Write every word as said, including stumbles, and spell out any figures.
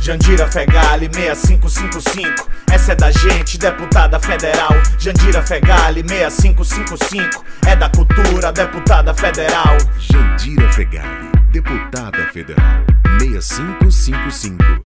Jandira Fegali, seis cinco cinco cinco. Essa é da gente, deputada federal. Jandira Fegali, seis cinco cinco cinco. É da cultura, deputada federal. Jandira Fegali, deputada federal, seis cinco cinco cinco.